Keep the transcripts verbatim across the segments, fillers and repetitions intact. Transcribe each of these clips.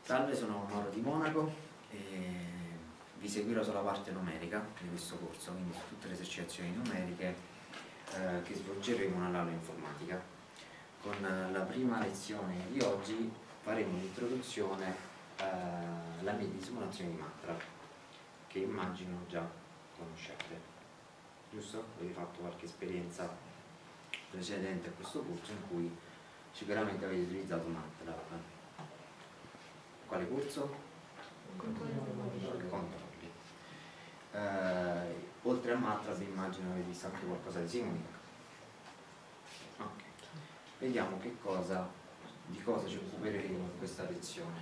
Salve, sono Mauro di Monaco e vi seguirò sulla parte numerica di questo corso, quindi su tutte le esercitazioni numeriche eh, che svolgeremo nell'aula informatica. Con la prima lezione di oggi faremo un'introduzione eh, alla media di simulazione di MATLAB, che immagino già conoscete, giusto? Avete fatto qualche esperienza precedente a questo corso in cui sicuramente avete utilizzato MATLAB. Quale corso? Controlli. Controlli. Eh, oltre a MATLAB immagino avete visto anche qualcosa di Simulink. Ok. Vediamo che cosa, di cosa ci occuperemo in questa lezione.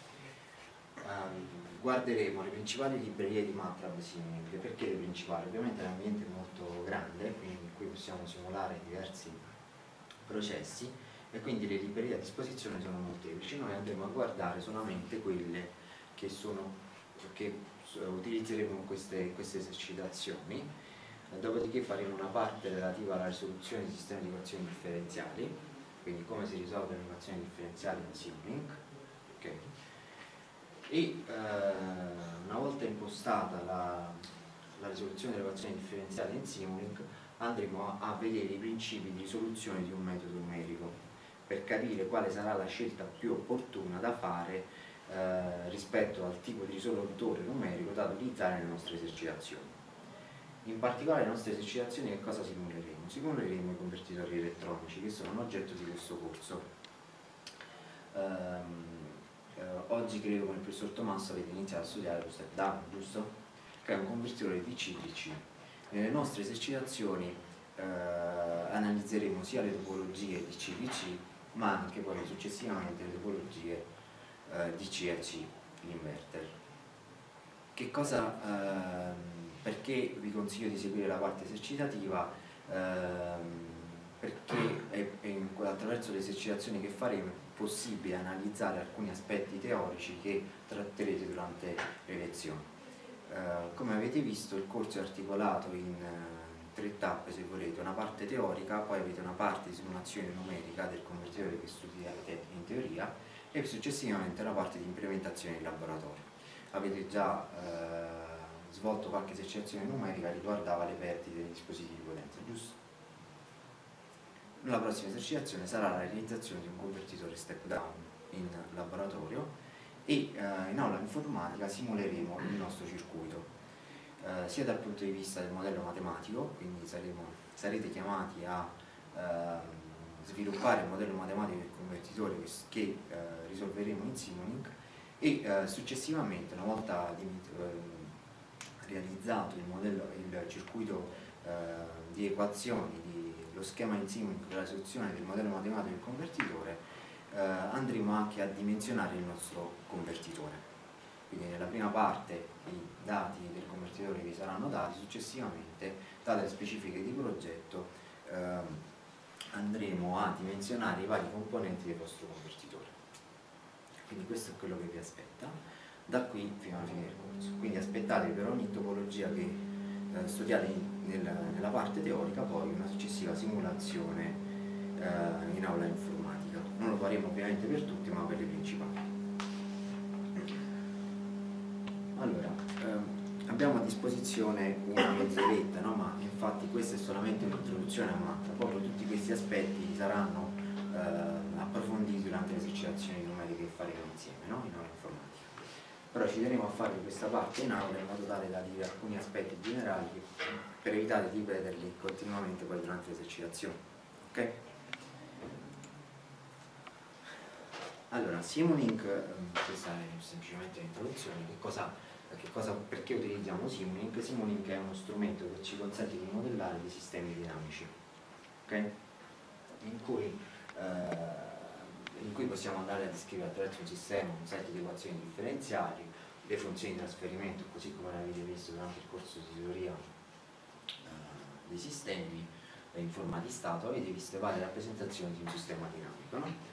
Eh, guarderemo le principali librerie di MATLAB Simulink. Perché le principali? Ovviamente l'ambiente è molto grande, quindi in cui possiamo simulare diversi processi, e quindi le librerie a disposizione sono molteplici. Noi andremo a guardare solamente quelle che, sono, che utilizzeremo in queste, queste esercitazioni, dopodiché faremo una parte relativa alla risoluzione di sistemi di equazioni differenziali, quindi come si risolvono le equazioni differenziali in Simulink, okay. E eh, una volta impostata la, la risoluzione delle equazioni differenziali in Simulink, andremo a, a vedere i principi di risoluzione di un metodo numerico, per capire quale sarà la scelta più opportuna da fare eh, rispetto al tipo di risolutore numerico da utilizzare nelle nostre esercitazioni. In particolare le nostre esercitazioni che cosa simuleremo? Simuleremo i convertitori elettronici, che sono un oggetto di questo corso. Ehm, eh, oggi credo con il professor Tommaso avete iniziato a studiare lo step down, giusto? Che è un convertitore D C D C. Nelle nostre esercitazioni eh, analizzeremo sia le topologie D C D C, ma anche poi successivamente le topologie eh, D C A C, l'inverter. Che cosa, ehm, perché vi consiglio di seguire la parte esercitativa? Ehm, perché è, è in, attraverso le esercitazioni che faremo è possibile analizzare alcuni aspetti teorici che tratterete durante le lezioni. Eh, come avete visto, il corso è articolato in tre tappe, se volete: una parte teorica, poi avete una parte di simulazione numerica del convertitore che studiate in teoria, e successivamente una parte di implementazione in laboratorio. Avete già eh, svolto qualche esercitazione numerica che riguardava le perdite dei dispositivi di potenza, giusto? La prossima esercitazione sarà la realizzazione di un convertitore step down in laboratorio, e eh, in aula informatica simuleremo il nostro circuito. Uh, sia dal punto di vista del modello matematico, quindi saremo, sarete chiamati a uh, sviluppare il modello matematico del convertitore che, che uh, risolveremo in Simulink, e uh, successivamente, una volta di, uh, realizzato il, modello, il circuito uh, di equazioni, di, lo schema in Simulink per la risoluzione del modello matematico del convertitore, uh, andremo anche a dimensionare il nostro convertitore. Quindi nella prima parte i dati del convertitore vi saranno dati, successivamente, date le specifiche di progetto, ehm, andremo a dimensionare i vari componenti del vostro convertitore. Quindi questo è quello che vi aspetta da qui fino alla fine del corso. Quindi aspettatevi per ogni topologia che eh, studiate in, nel, nella parte teorica poi una successiva simulazione eh, in aula informatica. Non lo faremo ovviamente per tutti, ma per le principali. Allora, ehm, abbiamo a disposizione una mezz'oretta, no? Ma infatti questa è solamente un'introduzione a MATLAB, proprio tutti questi aspetti saranno eh, approfonditi durante le esercitazioni numeriche che faremo insieme, no? In aula informatica. Però ci tenevo a fare questa parte in aula in modo tale da dire alcuni aspetti generali per evitare di ripeterli continuamente poi durante le esercitazioni. Ok? Allora, Simulink, questa è semplicemente un'introduzione. Che cosa Che cosa, perché utilizziamo Simulink? Simulink è uno strumento che ci consente di modellare dei sistemi dinamici, okay? in, cui, eh, in cui possiamo andare a descrivere attraverso un sistema un set di equazioni differenziali, le funzioni di trasferimento, così come avete visto durante il corso di teoria eh, dei sistemi eh, in forma di stato. Avete visto varie rappresentazioni di un sistema dinamico, no?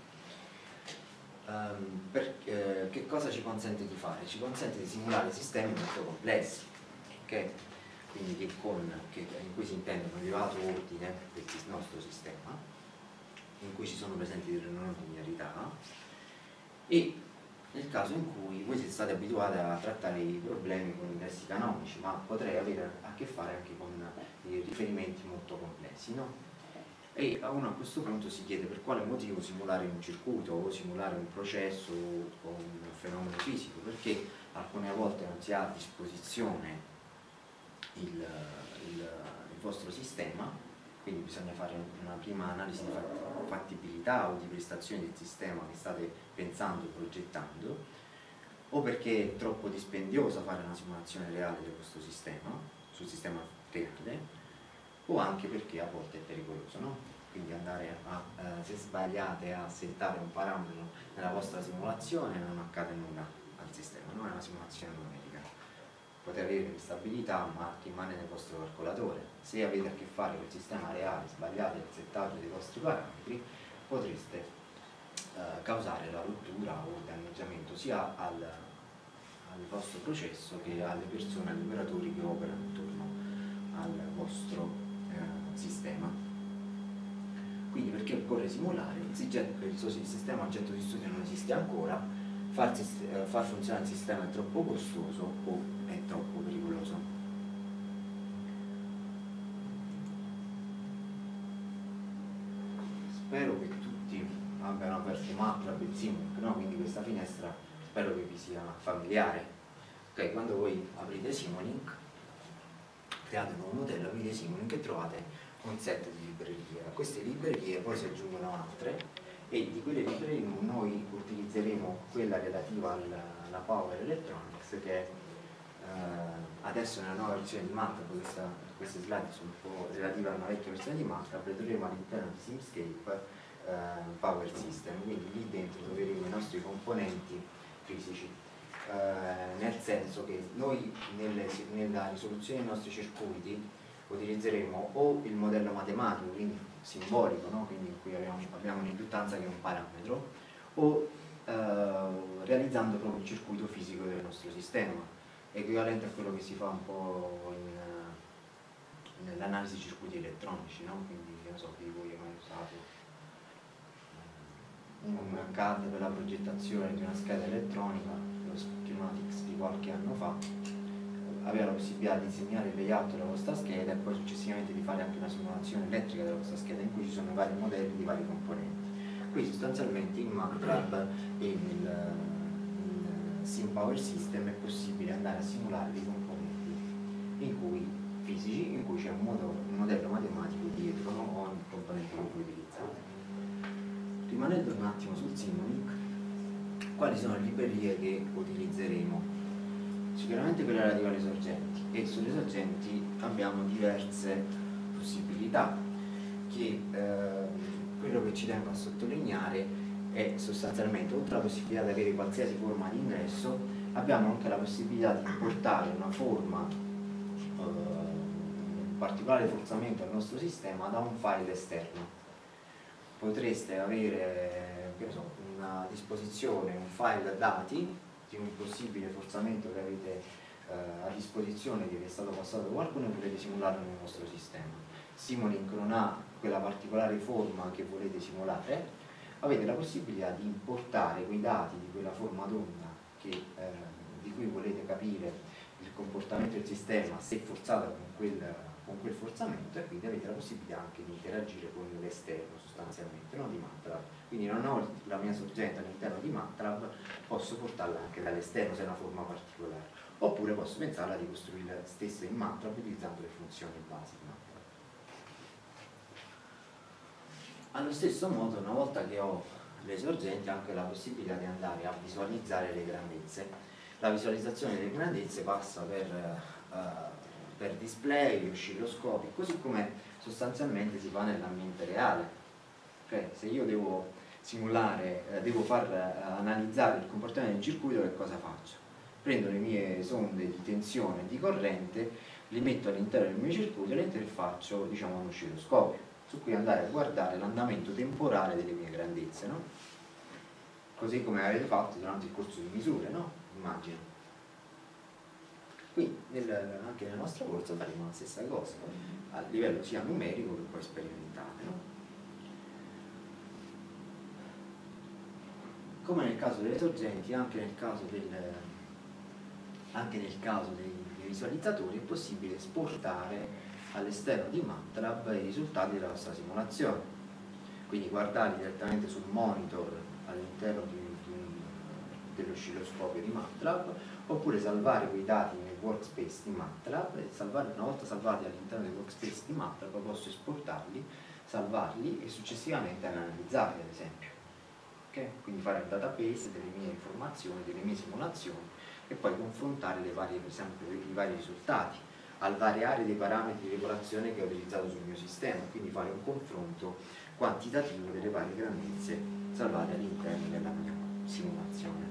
Um, per, eh, che cosa ci consente di fare? Ci consente di simulare sistemi molto complessi, okay? Quindi che con, che, in cui si intende un elevato ordine del nostro sistema, in cui ci sono presenti delle non linearità, e nel caso in cui voi siete stati abituati a trattare i problemi con i testi canonici, ma potrei avere a che fare anche con dei riferimenti molto complessi, no? E a uno a questo punto si chiede per quale motivo simulare un circuito o simulare un processo o un fenomeno fisico, perché alcune volte non si ha a disposizione il, il, il vostro sistema, quindi bisogna fare una prima analisi di fattibilità o di prestazione del sistema che state pensando, progettando, o perché è troppo dispendiosa fare una simulazione reale di questo sistema, sul sistema reale, o anche perché a volte è pericoloso, no? Quindi andare a, eh, se sbagliate a settare un parametro nella vostra simulazione non accade nulla al sistema, non è una simulazione numerica. Potete avere instabilità ma rimane nel vostro calcolatore. Se avete a che fare con il sistema reale, sbagliate il settaggio dei vostri parametri, potreste eh, causare la rottura o il danneggiamento sia al, al vostro processo che alle persone, agli operatori che operano intorno al vostro sistema. Quindi perché occorre simulare? Il sistema oggetto di studio non esiste ancora, far, far funzionare il sistema è troppo costoso o è troppo pericoloso. Spero che tutti abbiano aperto MATLAB e Simulink, no? Quindi questa finestra spero che vi sia familiare. Ok, quando voi aprite Simulink, create un nuovo modello, aprite Simulink e trovate un set di librerie. A queste librerie poi si aggiungono altre e di quelle librerie noi utilizzeremo quella relativa alla, alla Power Electronics, che è, eh, adesso nella nuova versione di MATLAB, questa, queste slide sono un po' relative a una vecchia versione di MATLAB, le troveremo all'interno di Simscape eh, Power System, quindi lì dentro troveremo i nostri componenti fisici. Eh, nel senso che noi nelle, nella risoluzione dei nostri circuiti utilizzeremo o il modello matematico, quindi simbolico, no? Quindi in cui abbiamo, abbiamo un'induttanza che è un parametro, o eh, realizzando proprio il circuito fisico del nostro sistema, equivalente a quello che si fa un po' in, nell'analisi di circuiti elettronici, no? Quindi non so chi voi ha mai usato un C A D per la progettazione di una scheda elettronica, lo schematics di qualche anno fa, aveva la possibilità di disegnare il layout della vostra scheda e poi successivamente di fare anche una simulazione elettrica della vostra scheda in cui ci sono vari modelli di vari componenti. Qui sostanzialmente in MATLAB e nel, nel SimPower System è possibile andare a simulare dei componenti in cui, fisici in cui c'è un, un modello matematico dietro, no? O un componente che voi utilizzate. Rimanendo un attimo sul Simulink, quali sono le librerie che utilizzeremo? Sicuramente quella relativa alle sorgenti, e sulle sorgenti abbiamo diverse possibilità che eh, quello che ci tengo a sottolineare è sostanzialmente, oltre alla possibilità di avere qualsiasi forma di ingresso, abbiamo anche la possibilità di importare una forma, eh, un particolare forzamento al nostro sistema da un file esterno. Potreste avere, che so, una disposizione, un file dati di un possibile forzamento che avete eh, a disposizione, che vi è stato passato da qualcuno, e volete simularlo nel vostro sistema. Simulink non ha quella particolare forma che volete simulare, avete la possibilità di importare quei dati di quella forma d'onda che, eh, di cui volete capire il comportamento del sistema se forzato con quel, con quel forzamento, e quindi avete la possibilità anche di interagire con l'esterno sostanzialmente, no? Di MATLAB. Quindi non ho la mia sorgente all'interno di MATLAB, posso portarla anche dall'esterno se è una forma particolare, oppure posso pensarla di costruirla stessa in MATLAB utilizzando le funzioni base di MATLAB. Allo stesso modo, una volta che ho le sorgenti, ho anche la possibilità di andare a visualizzare le grandezze. La visualizzazione delle grandezze passa per, uh, per display, oscilloscopi, così come sostanzialmente si fa nell'ambiente reale. Cioè, se io devo simulare, eh, devo far eh, analizzare il comportamento del circuito, che cosa faccio? Prendo le mie sonde di tensione e di corrente, li metto all'interno del mio circuito e le interfaccio, diciamo, un oscilloscopio, su cui andare a guardare l'andamento temporale delle mie grandezze, no? Così come avete fatto durante il corso di misure, no? Immagino. Qui nel, anche nel nostro corso faremo la stessa cosa, a livello sia numerico che poi sperimentale, no? come nel caso delle sorgenti, anche nel caso, del, anche nel caso dei, dei visualizzatori è possibile esportare all'esterno di MATLAB i risultati della nostra simulazione, quindi guardarli direttamente sul monitor all'interno di, di, dell'oscilloscopio di MATLAB, oppure salvare quei dati nel workspace di MATLAB e salvare, una volta salvati all'interno del workspace di MATLAB posso esportarli, salvarli e successivamente analizzarli, ad esempio. Okay? Quindi fare un database delle mie informazioni, delle mie simulazioni e poi confrontare le varie, per esempio, i vari risultati al variare dei parametri di regolazione che ho utilizzato sul mio sistema, quindi fare un confronto quantitativo delle varie grandezze salvate all'interno della mia simulazione.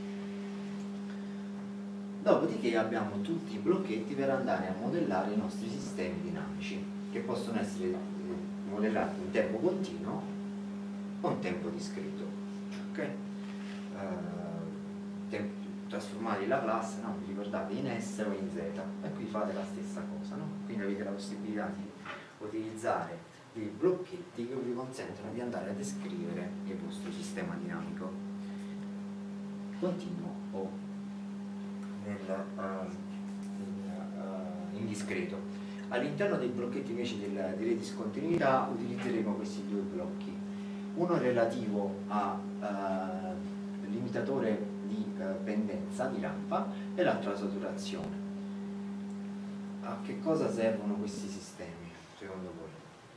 Dopodiché abbiamo tutti i blocchetti per andare a modellare i nostri sistemi dinamici, che possono essere modellati in tempo continuo o in tempo discreto. Okay? Uh, tempo, trasformare la classe, no? Vi ricordate, in S o in Z, e qui fate la stessa cosa, no? Quindi avete la possibilità di utilizzare dei blocchetti che vi consentono di andare a descrivere il vostro sistema dinamico continuo o nel, uh, in, uh, in discreto. All'interno dei blocchetti invece del, delle discontinuità utilizzeremo questi due blocchi, uno relativo a uh, limitatore di uh, pendenza di rampa e l'altro alla saturazione. A che cosa servono questi sistemi secondo voi?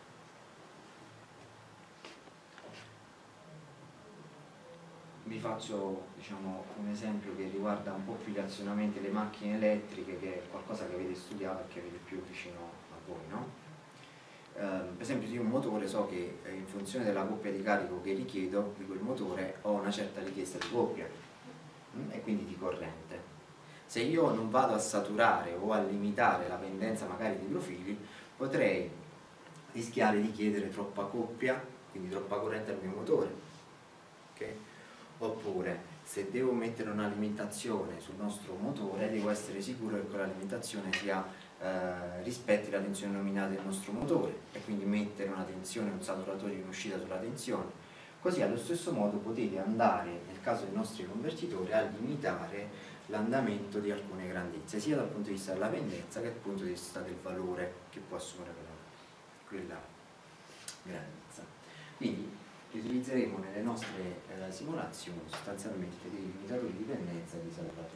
Vi faccio, diciamo, un esempio che riguarda un po' più razionalmente le macchine elettriche, che è qualcosa che avete studiato e che avete più vicino a voi, no? Eh, per esempio, se io un motore so che in funzione della coppia di carico che richiedo di quel motore ho una certa richiesta di coppia mh, e quindi di corrente. Se io non vado a saturare o a limitare la pendenza magari dei profili, potrei rischiare di chiedere troppa coppia, quindi troppa corrente al mio motore. Okay? Oppure, se devo mettere un'alimentazione sul nostro motore, devo essere sicuro che quell'alimentazione sia eh, rispetti la tensione nominale del nostro motore e quindi mettere una tensione, un saturatore in uscita sulla tensione. Così allo stesso modo potete andare, nel caso dei nostri convertitori, a limitare l'andamento di alcune grandezze, sia dal punto di vista della pendenza che dal punto di vista del valore che può assumere quella, quella grandezza. Quindi utilizzeremo nelle nostre eh, simulazioni sostanzialmente dei limitatori di pendenza e di saturatori.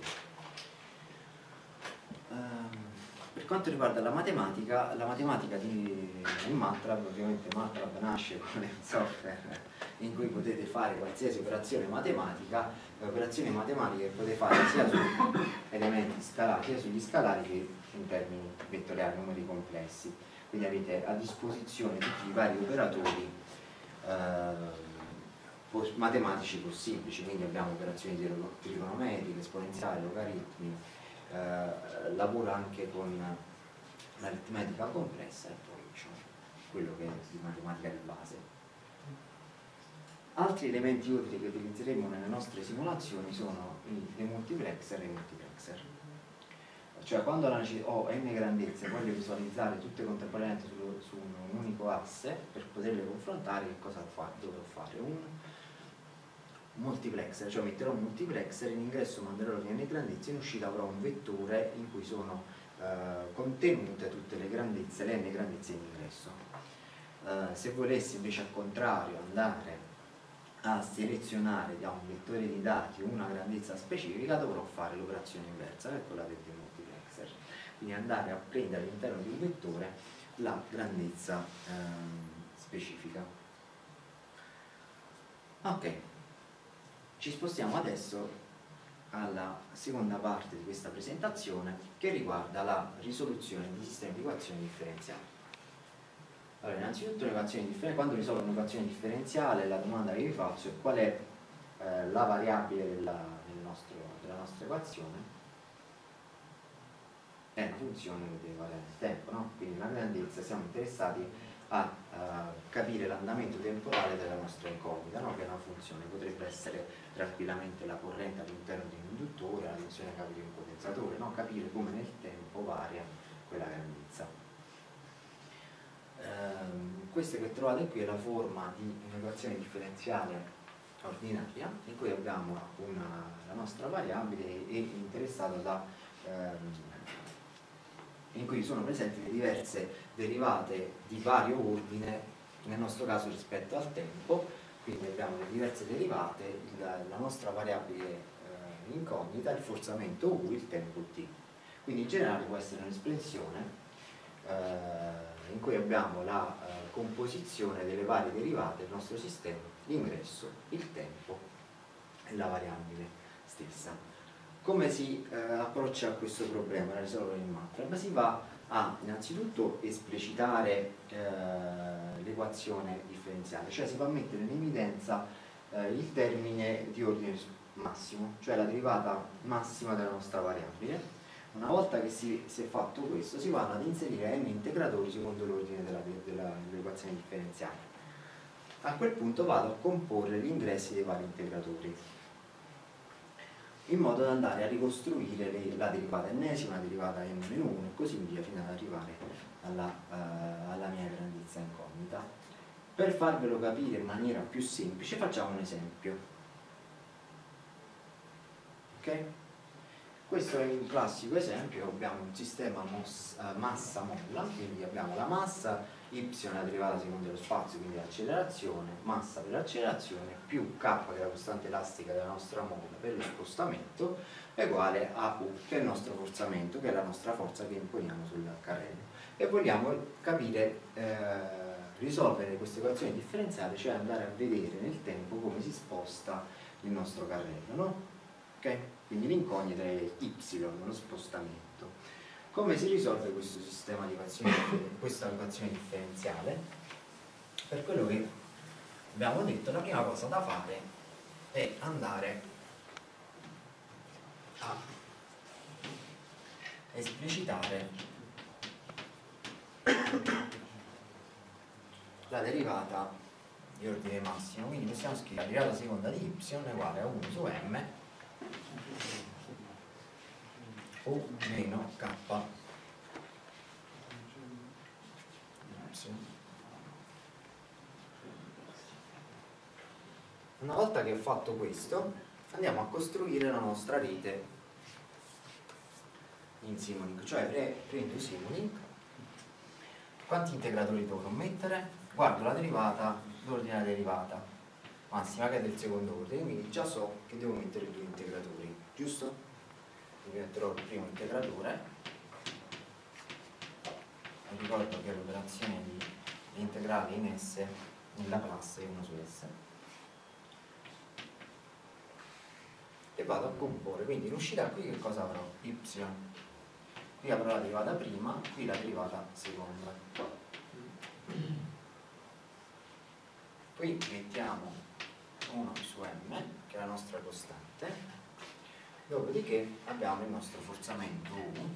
Um, per quanto riguarda la matematica, la matematica di, di MATLAB, ovviamente MATLAB nasce come un software in cui potete fare qualsiasi operazione matematica, operazioni matematiche che potete fare sia su elementi scalari sia sugli scalari che in termini vettoriali, numeri complessi. Quindi avete a disposizione tutti i vari operatori Uh, matematici possibili, quindi abbiamo operazioni trigonometriche, esponenziali, logaritmi, uh, lavora anche con l'aritmetica complessa e poi diciamo, quello che è di matematica di base. Altri elementi utili che utilizzeremo nelle nostre simulazioni sono i, i multiplexer e i multiplexer. Cioè quando ho n grandezze voglio visualizzare tutte contemporaneamente su, su un unico asse per poterle confrontare, che cosa dovrò fare? Un multiplexer, cioè metterò un multiplexer, in ingresso manderò le n grandezze, in uscita avrò un vettore in cui sono eh, contenute tutte le grandezze, le n grandezze in ingresso. Eh, se volessi invece al contrario andare a selezionare da un vettore di dati una grandezza specifica, dovrò fare l'operazione inversa, che è quella del multiplexer, quindi andare a prendere all'interno di un vettore la grandezza ehm, specifica. Ok, ci spostiamo adesso alla seconda parte di questa presentazione che riguarda la risoluzione di sistemi di equazioni differenziali. Allora, innanzitutto un'equazione differenziale, quando risolvo un'equazione differenziale la domanda che vi faccio è qual è eh, la variabile della, del nostro, della nostra equazione. È una funzione che deve variare nel tempo, no? Quindi una grandezza, siamo interessati a uh, capire l'andamento temporale della nostra incognita, no? Che è una funzione, potrebbe essere tranquillamente la corrente all'interno di un induttore, la tensione capi di un condensatore, no? Capire come nel tempo varia quella grandezza. Um, questa che trovate qui è la forma di un'equazione differenziale ordinaria in cui abbiamo una, la nostra variabile è interessata da ehm, in cui sono presenti le diverse derivate di vario ordine, nel nostro caso rispetto al tempo, quindi abbiamo le diverse derivate, la, la nostra variabile eh, incognita, il forzamento U, il tempo T. Quindi in generale può essere un'espressione eh, in cui abbiamo la eh, composizione delle varie derivate del nostro sistema, l'ingresso, il tempo e la variabile stessa. Come si eh, approccia a questo problema, da risolvere in MATLAB? Si va a innanzitutto esplicitare eh, l'equazione differenziale, cioè si va a mettere in evidenza eh, il termine di ordine massimo, cioè la derivata massima della nostra variabile. Una volta che si, si è fatto questo, si vanno ad inserire n integratori secondo l'ordine dell'equazione differenziale. A quel punto vado a comporre gli ingressi dei vari integratori, in modo da andare a ricostruire le, la derivata ennesima, la derivata n meno uno e così via, fino ad arrivare alla, uh, alla mia grandezza incognita. Per farvelo capire in maniera più semplice, facciamo un esempio. Ok? Questo è un classico esempio, abbiamo un sistema massa-molla, quindi abbiamo la massa, y è la derivata secondo lo spazio, quindi l'accelerazione, massa per l'accelerazione, più k, che è la costante elastica della nostra molla per lo spostamento, è uguale a U, che è il nostro forzamento, che è la nostra forza che imponiamo sul carrello. E vogliamo capire, eh, risolvere questa equazione differenziale, cioè andare a vedere nel tempo come si sposta il nostro carrello, no? Okay? Quindi l'incognita è y, lo spostamento. Come si risolve questo sistema di equazione, questa equazione differenziale? Per quello che abbiamo detto, la prima cosa da fare è andare a esplicitare la derivata di ordine massimo, quindi possiamo scrivere la derivata seconda di y è uguale a uno su m o meno k. Una volta che ho fatto questo, andiamo a costruire la nostra rete in Simulink, cioè prendo Simulink. Quanti integratori dovrò mettere? Guardo la derivata, l'ordine della derivata massima che è del secondo ordine, quindi già so che devo mettere due integratori, giusto? Quindi metterò il primo integratore. Vi ricordo che l'operazione di, di integrale in S nella classe è uno su S. E vado a comporre, quindi in uscita qui che cosa avrò? Y. Qui avrò la derivata prima, qui la derivata seconda. Qui mettiamo uno su m, che è la nostra costante, dopodiché abbiamo il nostro forzamento U,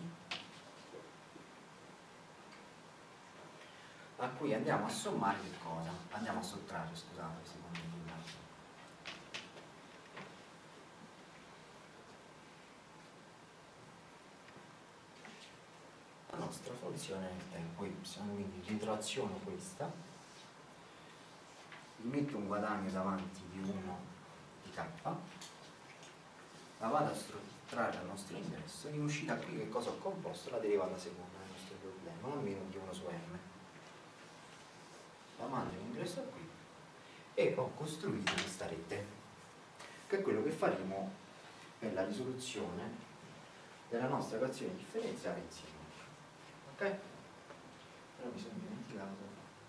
a cui andiamo a sommare che cosa? Andiamo a sottrarre, scusate, secondo me. La nostra funzione del tempo y, quindi ritraziono questa, metto un guadagno davanti di uno di k, la vado a sottrarre al nostro ingresso, in uscita qui che cosa ho composto? La derivata seconda del nostro problema, almeno di uno su m. La mando in ingresso qui e ho costruito questa rete, che è quello che faremo per la risoluzione della nostra equazione differenziale insieme. Ok? Però mi sono dimenticato.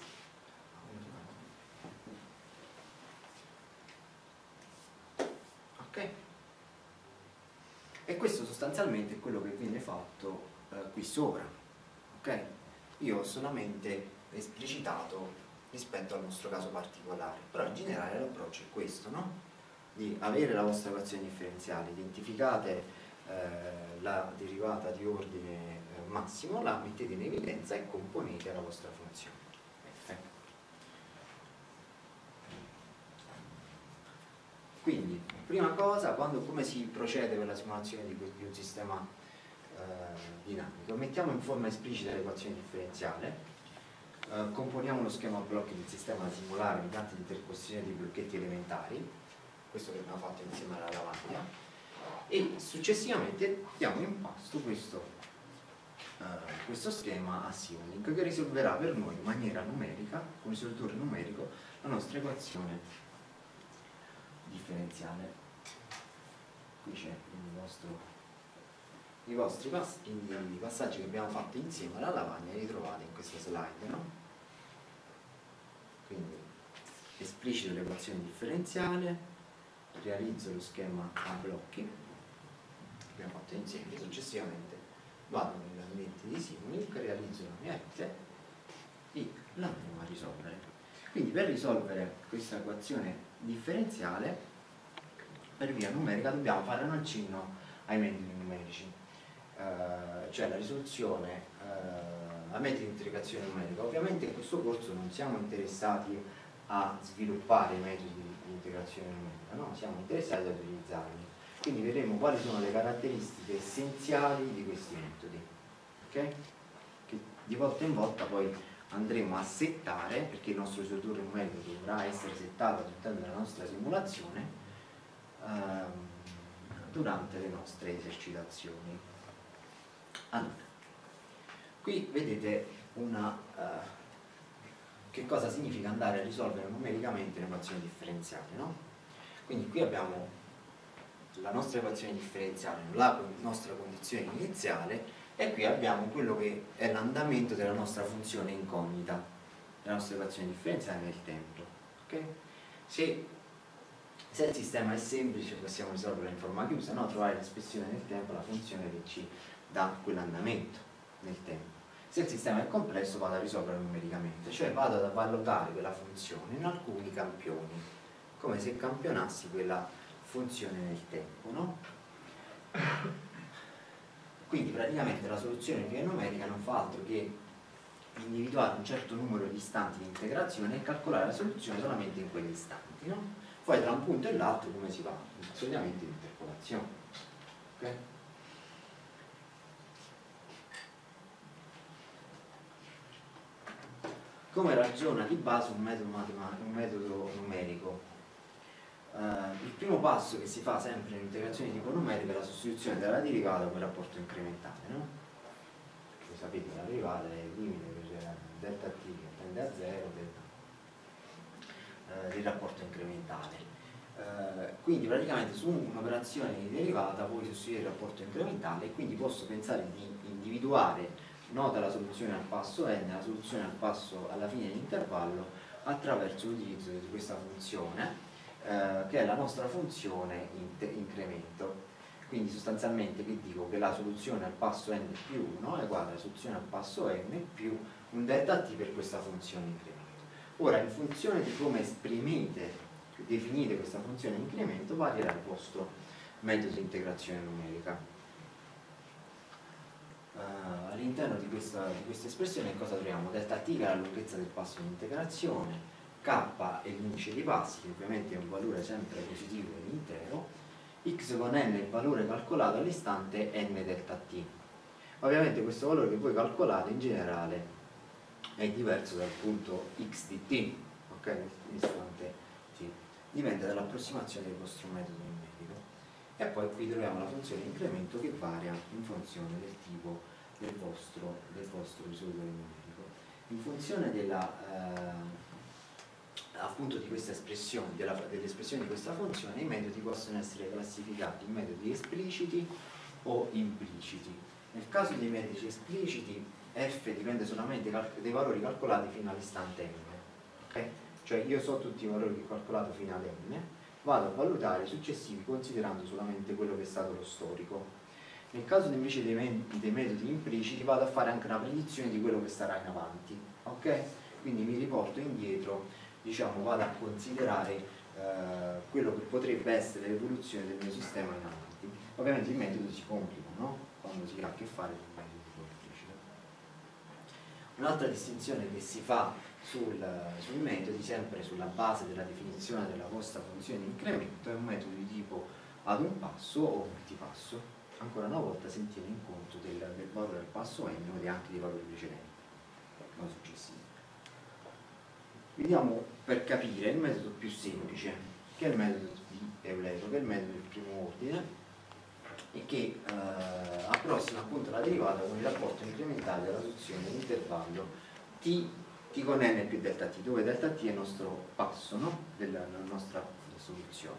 Ok? E questo sostanzialmente è quello che viene fatto eh, qui sopra. Ok? Io ho solamente esplicitato rispetto al nostro caso particolare, però in generale l'approccio è questo, no? Di avere la vostra equazione differenziale, identificate eh, la derivata di ordine massimo, la mettete in evidenza e componete la vostra funzione f. Quindi, prima cosa, quando, come si procede per la simulazione di, di un sistema eh, dinamico? Mettiamo in forma esplicita l'equazione differenziale, eh, componiamo uno schema blocchi del sistema da simulare mediante l'interposizione di blocchetti elementari, questo che abbiamo fatto insieme alla lavagna, e successivamente diamo in pasto questo, uh, questo schema a Simulink che risolverà per noi in maniera numerica, con risolutore numerico, la nostra equazione differenziale. Qui c'è il vostro I vostri pass i passaggi che abbiamo fatto insieme alla lavagna li trovate in questa slide, no? Quindi esplicito l'equazione differenziale, realizzo lo schema a blocchi che abbiamo fatto insieme, successivamente vado negli ambienti di Simulink, realizzo la mia rete e la andiamo a risolvere. Quindi per risolvere questa equazione differenziale per via numerica dobbiamo fare un accenno ai metodi numerici. Uh, cioè la risoluzione uh, a metodi di integrazione numerica. Ovviamente in questo corso non siamo interessati a sviluppare i metodi di integrazione numerica, no? Siamo interessati ad utilizzarli. Quindi vedremo quali sono le caratteristiche essenziali di questi metodi, ok? Che di volta in volta poi andremo a settare, perché il nostro risolutore numerico dovrà essere settato all'interno della nostra simulazione uh, durante le nostre esercitazioni. Allora, qui vedete una, uh, che cosa significa andare a risolvere numericamente un'equazione differenziale, no? Quindi qui abbiamo la nostra equazione differenziale, la nostra condizione iniziale, e qui abbiamo quello che è l'andamento della nostra funzione incognita, della nostra equazione differenziale nel tempo. Okay? Se, se il sistema è semplice possiamo risolverlo in forma chiusa, no? Trovare l'espressione nel tempo, la funzione che ci da quell'andamento nel tempo. Se il sistema è complesso vado a risolverlo numericamente, cioè vado ad valutare quella funzione in alcuni campioni, come se campionassi quella funzione nel tempo, no? Quindi praticamente la soluzione in via numerica non fa altro che individuare un certo numero di istanti di integrazione e calcolare la soluzione solamente in quegli istanti, no? Poi tra un punto e l'altro come si fa? Solitamente in interpolazione. Okay? Come ragiona di base un metodo, un metodo numerico? Uh, il primo passo che si fa sempre in integrazione di tipo numerica è la sostituzione della derivata con il rapporto incrementale, no? Voi sapete che la derivata è il limite per delta t che tende a zero del, uh, del rapporto incrementale. Uh, quindi praticamente su un'operazione di derivata puoi sostituire il rapporto incrementale e quindi posso pensare di individuare nota la soluzione al passo n, la soluzione al passo alla fine dell'intervallo attraverso l'utilizzo di questa funzione eh, che è la nostra funzione incremento. Quindi sostanzialmente che dico che la soluzione al passo n più uno è uguale alla soluzione al passo n più un delta t per questa funzione incremento. Ora in funzione di come esprimete, definite questa funzione incremento varierà il vostro metodo di integrazione numerica. Uh, all'interno di questa, di questa espressione cosa troviamo? Delta t che è la lunghezza del passo di integrazione, k è l'indice di passi, che ovviamente è un valore sempre positivo ed intero, x con n è il valore calcolato all'istante n delta t. Ovviamente questo valore che voi calcolate in generale è diverso dal punto x di t, ok? L'istante t. Dipende dall'approssimazione del vostro metodo numerico. E poi qui troviamo la funzione incremento che varia in funzione del tipo del vostro, del vostro risolutore numerico. In funzione della, eh, appunto di questa espressione, dell'espressione di questa funzione, i metodi possono essere classificati in metodi espliciti o impliciti. Nel caso dei metodi espliciti, f dipende solamente dai valori calcolati fino all'istante n. Okay? Cioè io so tutti i valori che ho calcolato fino ad n, vado a valutare i successivi considerando solamente quello che è stato lo storico. Nel caso invece dei, me dei metodi impliciti vado a fare anche una predizione di quello che sarà in avanti, ok? Quindi mi riporto indietro, diciamo, vado a considerare eh, quello che potrebbe essere l'evoluzione del mio sistema in avanti. Ovviamente il metodo si complica, no? Quando si ha a che fare con il metodo implicito. Un'altra distinzione che si fa sul, sui metodi, sempre sulla base della definizione della vostra funzione di incremento, è un metodo di tipo ad un passo o multipasso. Ancora una volta si tiene in conto del, del valore del passo n e anche dei valori precedenti, non successivi. Vediamo per capire il metodo più semplice, che è il metodo di Eulero, che è il metodo del primo ordine, e che eh, approssima appunto la derivata con il rapporto incrementale della soluzione all'intervallo t, t con n più delta t, dove delta t è il nostro passo, no? della, della nostra soluzione.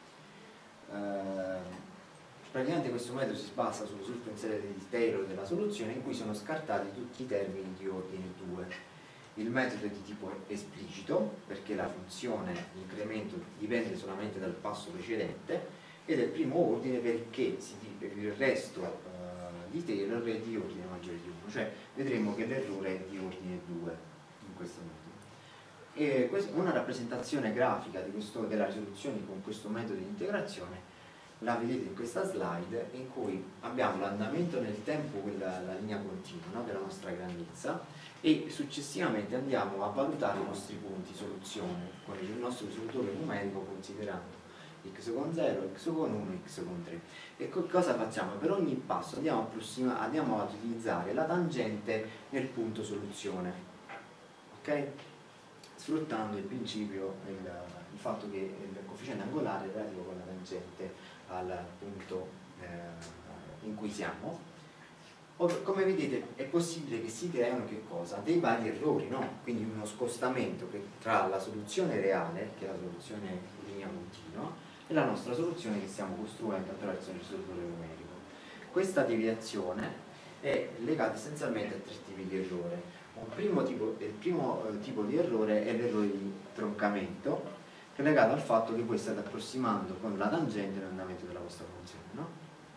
Eh, praticamente questo metodo si basa sul suspensione di Taylor della soluzione, in cui sono scartati tutti i termini di ordine due. Il metodo è di tipo esplicito, perché la funzione di incremento dipende solamente dal passo precedente, ed è il primo ordine perché si dice il resto uh, di Taylor è di ordine maggiore di uno, cioè vedremo che l'errore è di ordine due in questo metodo. E una rappresentazione grafica di questo, della risoluzione con questo metodo di integrazione la vedete in questa slide, in cui abbiamo l'andamento nel tempo, quella, la linea continua, no, della nostra grandezza, e successivamente andiamo a valutare i nostri punti soluzione con il nostro risolutore numerico, considerando x con zero, x con uno, x con tre. E cosa facciamo? Per ogni passo andiamo, andiamo ad utilizzare la tangente nel punto soluzione, ok? Sfruttando il principio, il, il fatto che il coefficiente angolare è relativo con la tangente al punto eh, in cui siamo. Come vedete è possibile che si creino che cosa? Dei vari errori, no? Quindi uno scostamento che tra la soluzione reale, che è la soluzione in linea continua, e la nostra soluzione che stiamo costruendo attraverso il risolutore numerico. Questa deviazione è legata essenzialmente a tre tipi di errore. Un primo tipo, il primo eh, tipo di errore è l'errore di troncamento, che è legato al fatto che voi state approssimando con la tangente l'andamento della vostra funzione, no?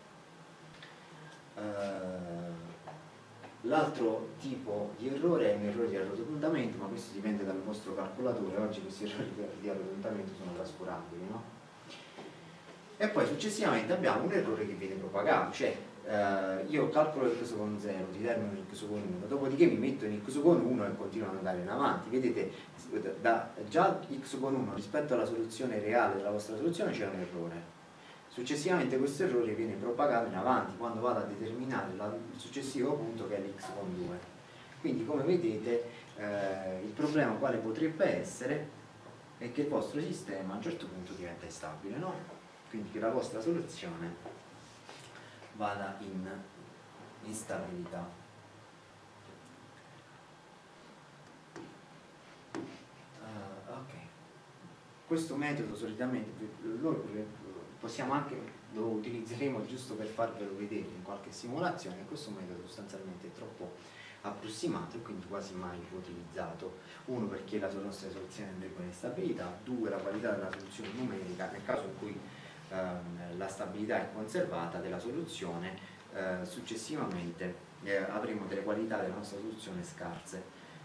Uh, l'altro tipo di errore è un errore di arrotondamento, ma questo dipende dal vostro calcolatore. Oggi questi errori di arrotondamento sono trascurabili, no? E poi successivamente abbiamo un errore che viene propagato, cioè uh, io calcolo x con zero, determino x con uno, dopodiché mi metto in x con uno e continuo ad andare in avanti. Vedete, da, già x con uno rispetto alla soluzione reale della vostra soluzione c'è un errore. Successivamente questo errore viene propagato in avanti quando vado a determinare la, il successivo punto, che è l'x con due. Quindi, come vedete, eh, il problema quale potrebbe essere è che il vostro sistema a un certo punto diventa instabile, no? Quindi che la vostra soluzione vada in instabilità. Uh, ok. Questo metodo solitamente noi possiamo anche, lo utilizzeremo giusto per farvelo vedere in qualche simulazione. Questo metodo sostanzialmente è troppo approssimato e quindi quasi mai utilizzato. Uno, perché la nostra soluzione andrebbe in instabilità; due, la qualità della soluzione numerica, nel caso in cui ehm, la stabilità è conservata della soluzione, eh, successivamente eh, avremo delle qualità della nostra soluzione scarse.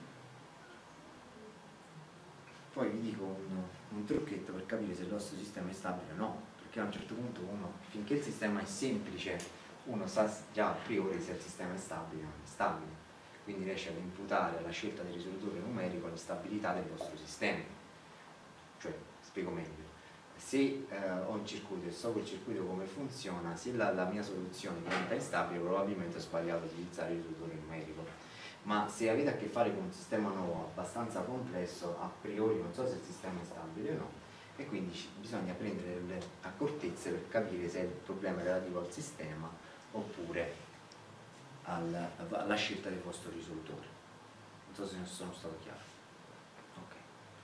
Poi vi dico un, un trucchetto per capire se il vostro sistema è stabile o no, perché a un certo punto uno, finché il sistema è semplice, uno sa già a priori se il sistema è stabile o non è stabile, quindi riesce ad imputare alla scelta del risolutore numerico la stabilità del vostro sistema. Cioè, spiego meglio, se eh, ho un circuito e so quel circuito come funziona, se la, la mia soluzione diventa instabile, probabilmente ho sbagliato a utilizzare il risolutore numerico. Ma se avete a che fare con un sistema nuovo abbastanza complesso, a priori non so se il sistema è stabile o no, e quindi bisogna prendere delle accortezze per capire se il problema è relativo al sistema oppure al, alla scelta del vostro risolutore. Non so se ne sono stato chiaro. Okay.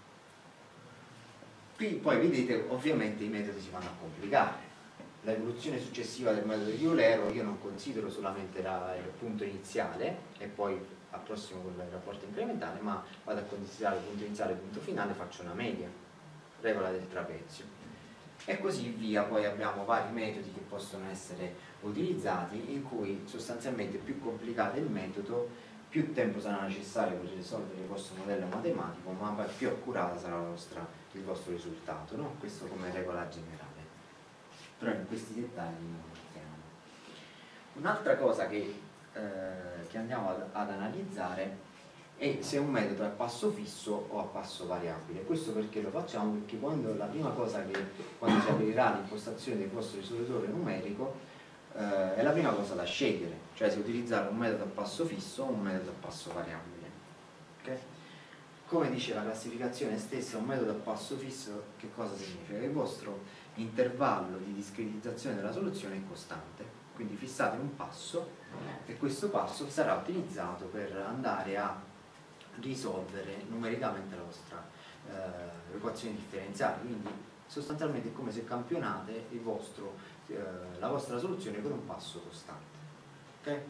Qui poi vedete, ovviamente i metodi si vanno a complicare. L'evoluzione successiva del metodo di Eulero io non considero solamente la, il punto iniziale e poi approssimo con il rapporto incrementale, ma vado a considerare il punto iniziale e il punto finale, faccio una media, regola del trapezio, e così via. Poi abbiamo vari metodi che possono essere utilizzati, in cui sostanzialmente più complicato è il metodo, più tempo sarà necessario per risolvere il vostro modello matematico, ma più accurata sarà la vostra, il vostro risultato, no? Questo come regola generale. Però in questi dettagli non entriamo. Un'altra cosa che, eh, che andiamo ad, ad analizzare è se un metodo è a passo fisso o a passo variabile. Questo perché lo facciamo? Perché quando la prima cosa che quando si aprirà l'impostazione del vostro risolutore numerico eh, è la prima cosa da scegliere, cioè se utilizzare un metodo a passo fisso o un metodo a passo variabile. Okay? come dice la classificazione stessa, un metodo a passo fisso che cosa significa? Che il vostro intervallo di discretizzazione della soluzione è costante, quindi fissate un passo e questo passo sarà utilizzato per andare a risolvere numericamente la vostra eh, equazione differenziale, quindi sostanzialmente è come se campionate il vostro, eh, la vostra soluzione con un passo costante. Okay?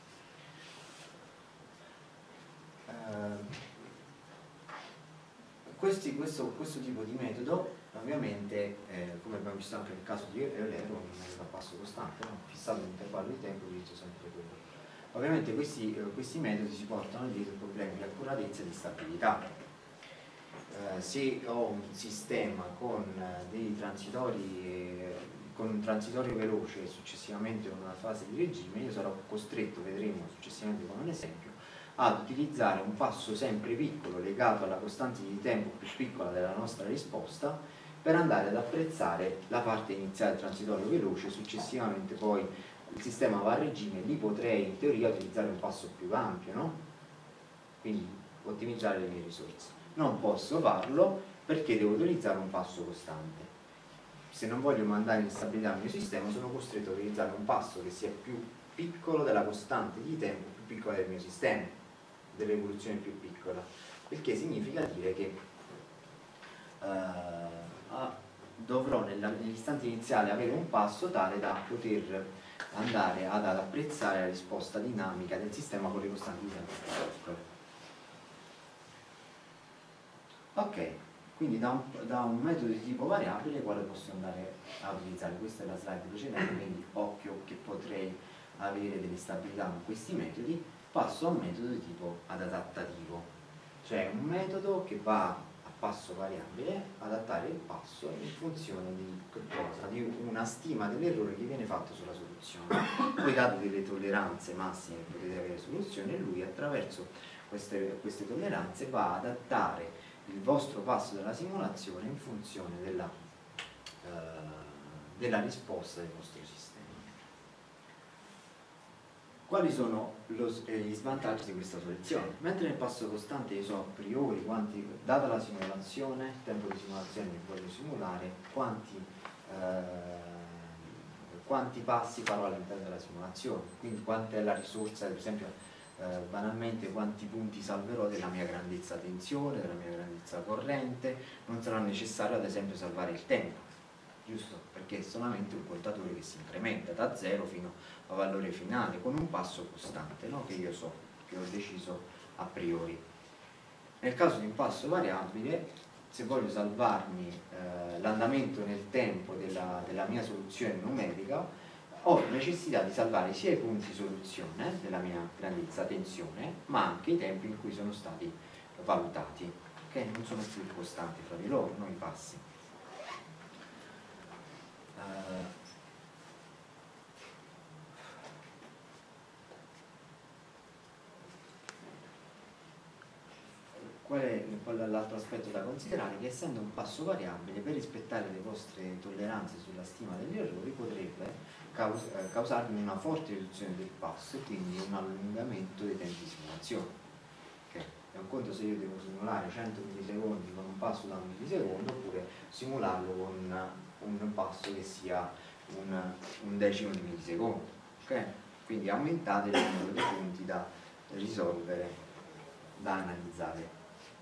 Eh, questi, questo, questo tipo di metodo ovviamente, eh, come abbiamo visto anche nel caso di Eulero, un metodo a passo costante, no? Fissato l'intervallo di tempo, utilizzo sempre quello. Ovviamente questi, eh, questi metodi si portano dietro problemi di accuratezza e di stabilità. Eh, se ho un sistema con eh, dei transitori, eh, con un transitorio veloce e successivamente con una fase di regime, io sarò costretto, vedremo successivamente con un esempio, ad utilizzare un passo sempre piccolo legato alla costante di tempo più piccola della nostra risposta per andare ad apprezzare la parte iniziale del transitorio veloce. Successivamente poi il sistema va a regime, lì potrei in teoria utilizzare un passo più ampio, no? Quindi ottimizzare le mie risorse. Non posso farlo perché devo utilizzare un passo costante. Se non voglio mandare instabilità al mio sistema, sono costretto a utilizzare un passo che sia più piccolo della costante di tempo più piccola del mio sistema, dell'evoluzione più piccola, perché significa dire che uh, dovrò nell'istante iniziale avere un passo tale da poter andare ad, ad apprezzare la risposta dinamica del sistema con le costanti di tempo più piccole. Ok, quindi da un, da un metodo di tipo variabile quale posso andare a utilizzare? Questa è la slide precedente, quindi occhio che potrei avere delle stabilità con questi metodi. Passo a un metodo di tipo adattativo, cioè un metodo che va a passo variabile, adattare il passo in funzione di, cosa? Di una stima dell'errore che viene fatto sulla soluzione. Poi date delle tolleranze massime che potete avere soluzione, e lui attraverso queste, queste tolleranze va ad adattare il vostro passo della simulazione in funzione della, eh, della risposta del vostro sistema. Quali sono lo, eh, gli svantaggi di questa soluzione? Mentre nel passo costante io so a priori quanti, data la simulazione, il tempo di simulazione che voglio simulare, quanti, eh, quanti passi farò all'interno della simulazione, quindi quanta è la risorsa, per esempio eh, banalmente quanti punti salverò della mia grandezza tensione, della mia grandezza corrente. Non sarà necessario ad esempio salvare il tempo, giusto? Perché è solamente un contatore che si incrementa da zero fino a valore finale con un passo costante, no? Che io so, che ho deciso a priori. Nel caso di un passo variabile, se voglio salvarmi eh, l'andamento nel tempo della, della mia soluzione numerica, ho necessità di salvare sia i punti soluzione della mia grandezza tensione, ma anche i tempi in cui sono stati valutati, che non sono più costanti fra di loro, no, i passi. Uh, Qual è l'altro aspetto da considerare? Che essendo un passo variabile, per rispettare le vostre tolleranze sulla stima degli errori, potrebbe caus causarvi una forte riduzione del passo e quindi un allungamento dei tempi di simulazione. Okay. È un conto se io devo simulare cento millisecondi con un passo da un millisecondo, oppure simularlo con un passo che sia un, un decimo di millisecondo. Okay. Quindi aumentate il numero di punti da risolvere, da analizzare.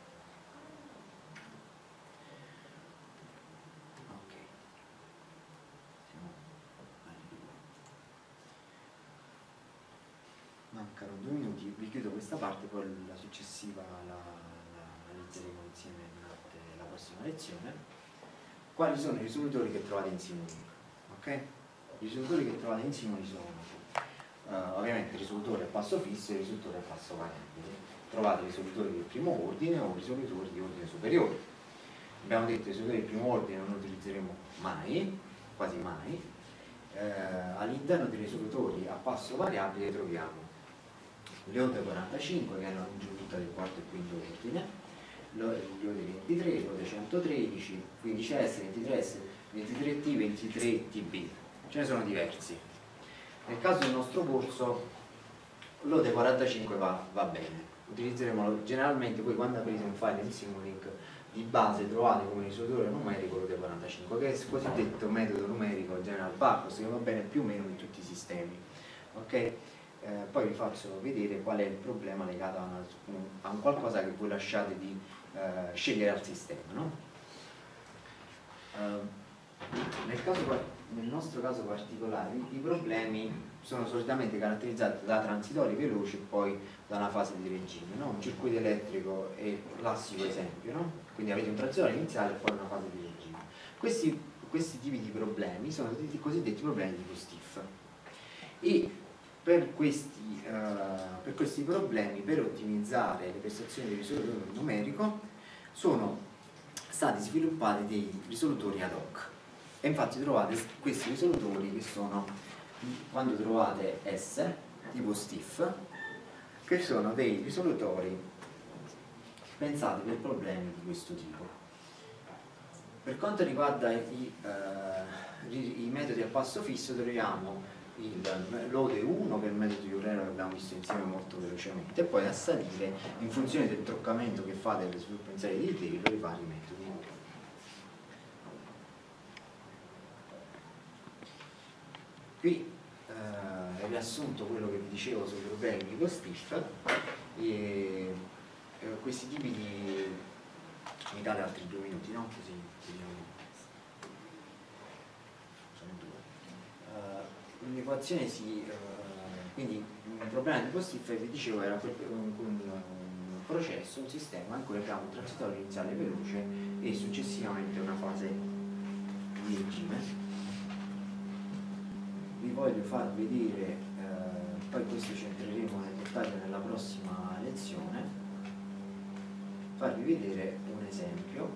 Mancano due minuti, vi chiudo questa parte, poi la successiva la, la analizzeremo insieme durante la prossima lezione. Quali sono i risolutori che trovate in Simuli? Okay? I risolutori che trovate in Simuli sono uh, ovviamente il risolutore a passo fisso e il risolutore a passo variabile. Trovate i risolutori del primo ordine o i risolutori di ordine superiore. Abbiamo detto che i risolutori del primo ordine non li utilizzeremo mai, quasi mai. Uh, all'interno dei risolutori a passo variabile troviamo le onde quarantacinque che hanno l'aggiunta del quarto e quinto ordine, le ode ventitré, le ode centotredici, quindici S, ventitré S, ventitré T, ventitré T B. Ce ne sono diversi. Nel caso del nostro corso l'ode quarantacinque va, va bene, utilizzeremo generalmente, voi quando aprite un file in Simulink di base trovate come risolutore numerico lo T quarantacinque, che è il cosiddetto metodo numerico general purpose, che va bene più o meno in tutti i sistemi. Ok? Eh, poi vi faccio vedere qual è il problema legato a, una, a un qualcosa che voi lasciate di eh, scegliere al sistema, no? Uh, nel, caso, nel nostro caso particolare i problemi sono solitamente caratterizzati da transitori veloci e poi da una fase di regime, no? Un circuito elettrico è il classico esempio, no? Quindi avete un transitore iniziale e poi una fase di regime. Questi, questi tipi di problemi sono i cosiddetti problemi di tipo stiff. E per questi, uh, per questi problemi, per ottimizzare le prestazioni del risolutore numerico, sono stati sviluppati dei risolutori ad hoc. E infatti trovate questi risolutori che sono, quando trovate S, tipo stiff, che sono dei risolutori pensati per problemi di questo tipo. Per quanto riguarda i, eh, i, i metodi a passo fisso, troviamo il lode uno, che è il metodo di Eulero che abbiamo visto insieme molto velocemente, e poi a salire, in funzione del troccamento che fate per sviluppo in serie di Taylor, i vari metodi. Qui eh, riassunto quello che vi dicevo sui problemi di stiff, e eh, questi tipi di... mi date altri due minuti, no? Così vediamo. Sono due. Uh, L'equazione si... Uh, quindi un problema di tipo stiff, vi dicevo, era un, un, un processo, un sistema in cui abbiamo un transitorio iniziale veloce e successivamente una fase di regime. Vi voglio far vedere, eh, poi questo ci entreremo nel dettaglio nella prossima lezione, farvi vedere un esempio.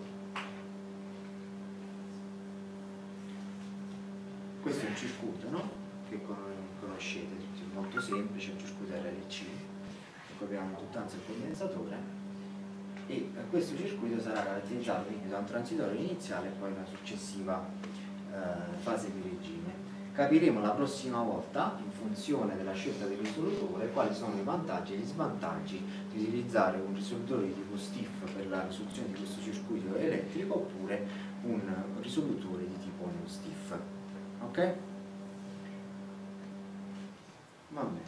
Questo è un circuito, no? Che conoscete, è molto semplice, un circuito R L C, in cui abbiamo tuttanza il condensatore, e questo circuito sarà caratterizzato quindi da un transitorio iniziale e poi una successiva eh, fase di regime. Capiremo la prossima volta, in funzione della scelta del risolutore, quali sono i vantaggi e gli svantaggi di utilizzare un risolutore di tipo stiff per la risoluzione di questo circuito elettrico oppure un risolutore di tipo non stiff. Ok? Va bene.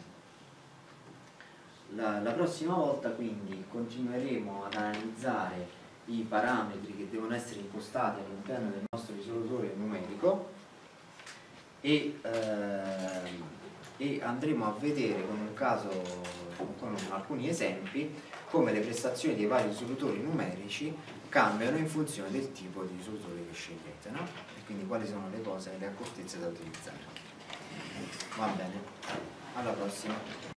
La, la prossima volta quindi continueremo ad analizzare i parametri che devono essere impostati all'interno del nostro risolutore numerico e, ehm, e andremo a vedere con un caso, con alcuni esempi, come le prestazioni dei vari risolutori numerici cambiano in funzione del tipo di risolutore che scegliete, no? E quindi quali sono le cose, le accortezze da utilizzare. Va bene, alla prossima.